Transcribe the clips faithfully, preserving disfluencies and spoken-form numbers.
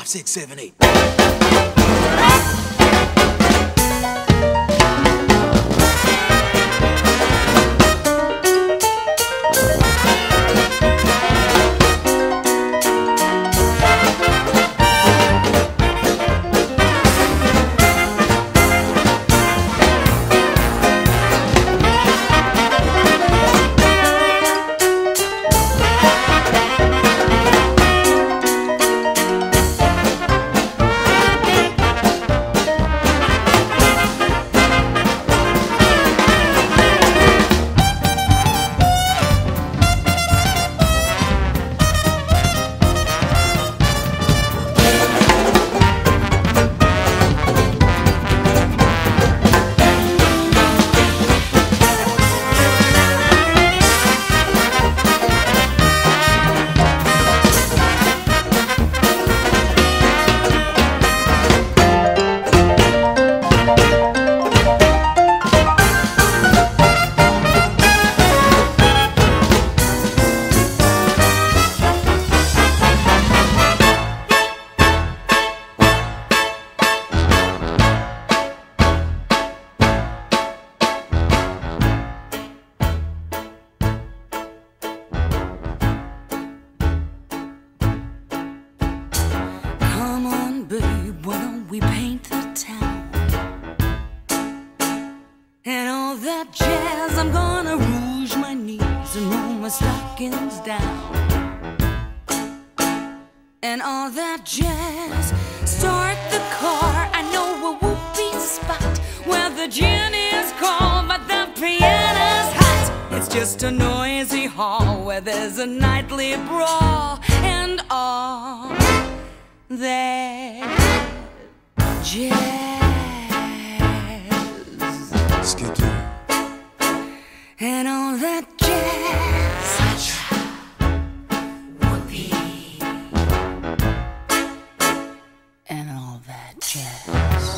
five, six, seven, eight. We paint the town and all that jazz. I'm gonna rouge my knees and roll my stockings down and all that jazz. Start the car. I know a whoopee spot where the gin is cold but the piano's hot. It's just a noisy hall where there's a nightly brawl and all that jazz. Skittle. And all that jazz. Whoopee. And all that jazz.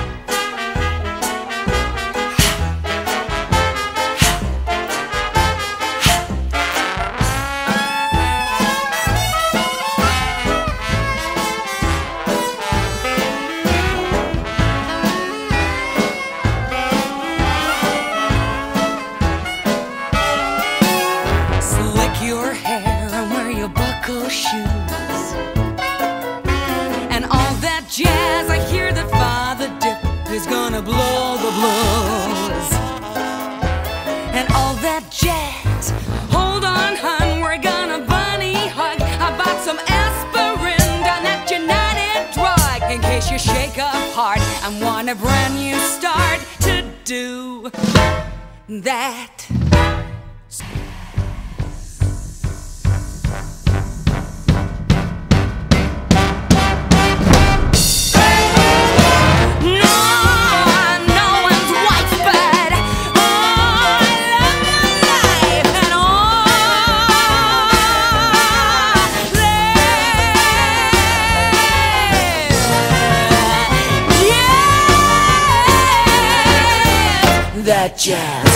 Your hair and wear your buckle shoes and all that jazz. I hear that Father Dip is gonna blow the blues and all that jazz. Hold on, hun, we're gonna bunny hug. I bought some aspirin down at United Drug in case you shake up hard and want a brand new start to do that. That jazz.